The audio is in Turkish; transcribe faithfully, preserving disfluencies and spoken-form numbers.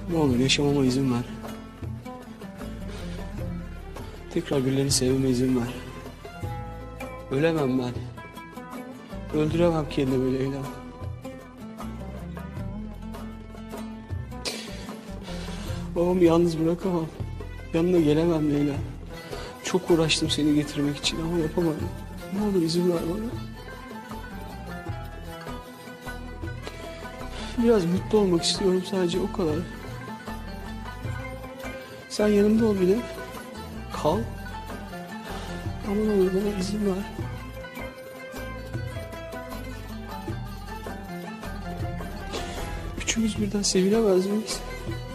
Ne olur yaşamama izin ver. Tekrar birilerini sevmeme izin ver. Ölemem ben. Öldüremem kendimi Leyla. Babamı yalnız bırakamam. Yanına gelemem Leyla. Çok uğraştım seni getirmek için ama yapamadım. Ne olur izin ver bana. Biraz mutlu olmak istiyorum sadece, o kadar. Sen yanımda ol bile. Kal. Ama ne olur bana izin ver. Üçümüz birden sevilemez miyiz?